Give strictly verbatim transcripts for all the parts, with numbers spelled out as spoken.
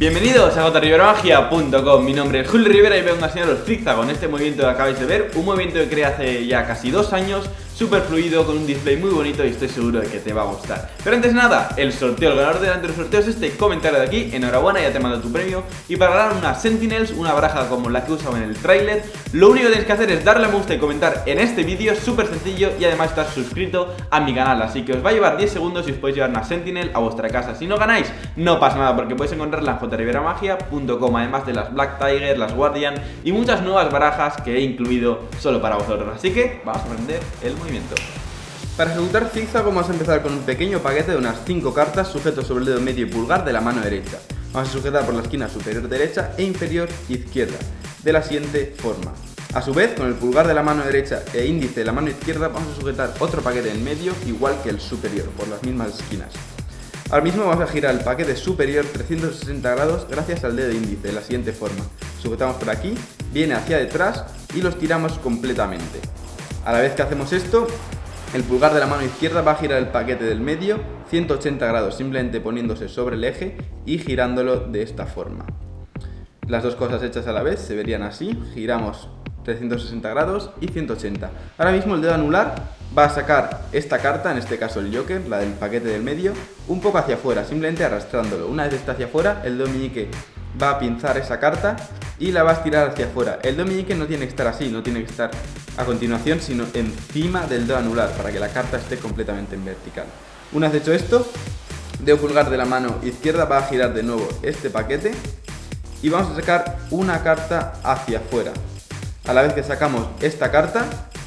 Bienvenidos a J Rivera Magia punto com, mi nombre es Julio Rivera y vengo a enseñaros zigzag con este movimiento que acabáis de ver. Un movimiento que creé hace ya casi dos años, súper fluido, con un display muy bonito y estoy seguro de que te va a gustar. Pero antes de nada, el sorteo, el ganador delante de los sorteos es este comentario de aquí. Enhorabuena, ya te mando tu premio. Y para ganar una Sentinels, una baraja como la que usaba en el tráiler, lo único que tienes que hacer es darle a me gusta y comentar en este vídeo, súper sencillo, y además estar suscrito a mi canal. Así que os va a llevar diez segundos y os podéis llevar una Sentinel a vuestra casa. Si no ganáis, no pasa nada, porque podéis encontrarla en J Rivera Magia punto com, además de las Black Tiger, las Guardian y muchas nuevas barajas que he incluido solo para vosotros. Así que vamos a aprender el movimiento. Para ejecutar zigzag vamos a empezar con un pequeño paquete de unas cinco cartas sujetos sobre el dedo medio y pulgar de la mano derecha. Vamos a sujetar por la esquina superior derecha e inferior izquierda, de la siguiente forma. A su vez, con el pulgar de la mano derecha e índice de la mano izquierda vamos a sujetar otro paquete en medio igual que el superior, por las mismas esquinas. Ahora mismo vamos a girar el paquete superior trescientos sesenta grados gracias al dedo índice, de la siguiente forma. Sujetamos por aquí, viene hacia detrás y los tiramos completamente. A la vez que hacemos esto, el pulgar de la mano izquierda va a girar el paquete del medio ciento ochenta grados, simplemente poniéndose sobre el eje y girándolo de esta forma. Las dos cosas hechas a la vez se verían así, giramos trescientos sesenta grados y ciento ochenta. Ahora mismo el dedo anular va a sacar esta carta, en este caso el Joker, la del paquete del medio, un poco hacia afuera, simplemente arrastrándolo. Una vez está hacia afuera, el dedo meñique va a pinzar esa carta y la va a estirar hacia afuera. El dedo meñique no tiene que estar así, no tiene que estar a continuación, sino encima del dedo anular, para que la carta esté completamente en vertical. Una vez hecho esto, dedo pulgar de la mano izquierda va a girar de nuevo este paquete y vamos a sacar una carta hacia afuera. A la vez que sacamos esta carta,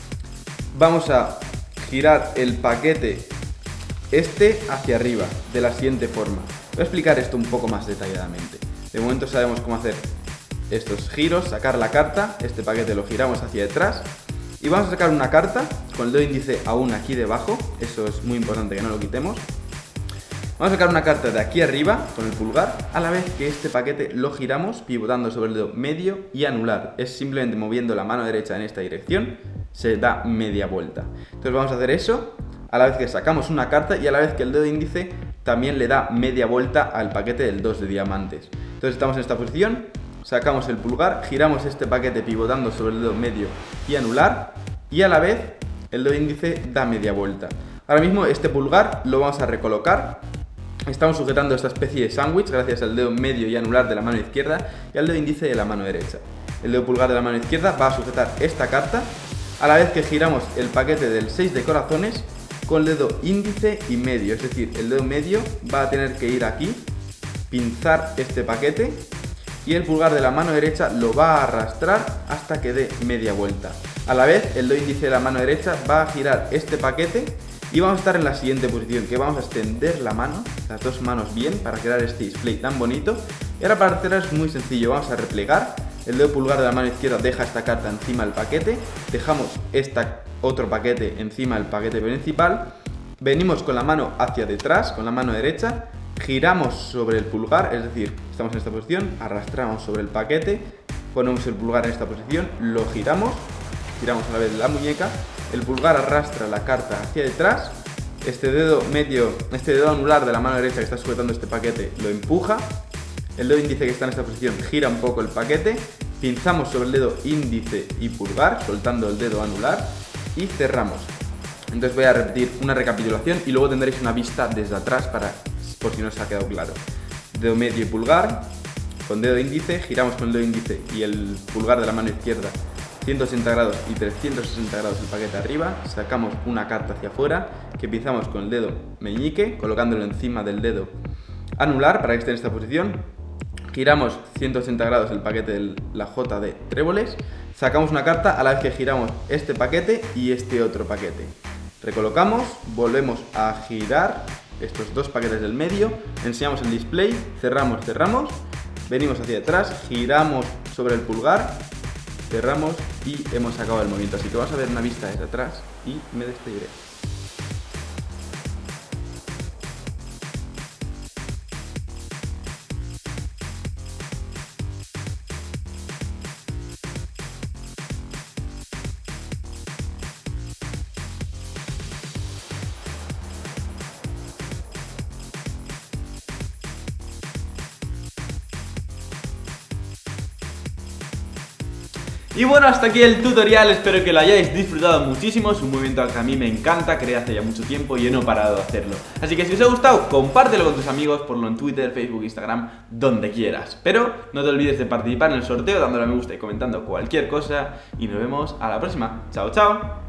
vamos a girar el paquete este hacia arriba, de la siguiente forma. Voy a explicar esto un poco más detalladamente. De momento sabemos cómo hacer estos giros, sacar la carta, este paquete lo giramos hacia detrás y vamos a sacar una carta con el dedo índice aún aquí debajo, eso es muy importante que no lo quitemos. Vamos a sacar una carta de aquí arriba con el pulgar, a la vez que este paquete lo giramos pivotando sobre el dedo medio y anular. Es simplemente moviendo la mano derecha en esta dirección, se da media vuelta. Entonces vamos a hacer eso a la vez que sacamos una carta y a la vez que el dedo índice también le da media vuelta al paquete del dos de diamantes. Entonces estamos en esta posición, sacamos el pulgar, giramos este paquete pivotando sobre el dedo medio y anular y a la vez el dedo índice da media vuelta. Ahora mismo este pulgar lo vamos a recolocar. Estamos sujetando esta especie de sándwich gracias al dedo medio y anular de la mano izquierda y al dedo índice de la mano derecha. El dedo pulgar de la mano izquierda va a sujetar esta carta a la vez que giramos el paquete del seis de corazones con el dedo índice y medio, es decir, el dedo medio va a tener que ir aquí, pinzar este paquete y el pulgar de la mano derecha lo va a arrastrar hasta que dé media vuelta. A la vez, el dedo índice de la mano derecha va a girar este paquete y vamos a estar en la siguiente posición, que vamos a extender la mano, las dos manos bien, para crear este display tan bonito. Y ahora para hacerlo es muy sencillo, vamos a replegar, el dedo pulgar de la mano izquierda deja esta carta encima del paquete, dejamos este otro paquete encima del paquete principal, venimos con la mano hacia detrás, con la mano derecha, giramos sobre el pulgar, es decir, estamos en esta posición, arrastramos sobre el paquete, ponemos el pulgar en esta posición, lo giramos, giramos a la vez la muñeca, el pulgar arrastra la carta hacia detrás, este dedo medio, este dedo anular de la mano derecha que está sujetando este paquete lo empuja, el dedo índice que está en esta posición gira un poco el paquete, pinzamos sobre el dedo índice y pulgar, soltando el dedo anular y cerramos. Entonces voy a repetir una recapitulación y luego tendréis una vista desde atrás para, por si no os ha quedado claro. Dedo medio y pulgar, con dedo índice, giramos con el dedo índice y el pulgar de la mano izquierda ciento ochenta grados y trescientos sesenta grados el paquete arriba, sacamos una carta hacia afuera que pinzamos con el dedo meñique, colocándolo encima del dedo anular para que esté en esta posición, giramos ciento ochenta grados el paquete de la J de tréboles, sacamos una carta a la vez que giramos este paquete y este otro paquete, recolocamos, volvemos a girar estos dos paquetes del medio, enseñamos el display, cerramos, cerramos, venimos hacia atrás, giramos sobre el pulgar, cerramos y hemos acabado el movimiento. Así que vamos a ver una vista desde atrás y me despediré. Y bueno, hasta aquí el tutorial, espero que lo hayáis disfrutado muchísimo. Es un movimiento que a mí me encanta, creé hace ya mucho tiempo y he no parado de hacerlo. Así que si os ha gustado, compártelo con tus amigos, ponlo en Twitter, Facebook, Instagram, donde quieras. Pero no te olvides de participar en el sorteo dándole a me gusta y comentando cualquier cosa. Y nos vemos a la próxima. Chao, chao.